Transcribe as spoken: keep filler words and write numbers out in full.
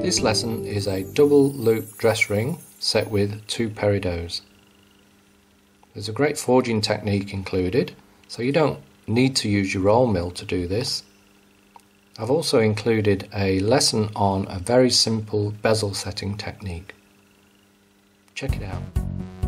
This lesson is a double loop dress ring set with two peridot. There's a great forging technique included, so you don't need to use your roll mill to do this. I've also included a lesson on a very simple bezel setting technique. Check it out.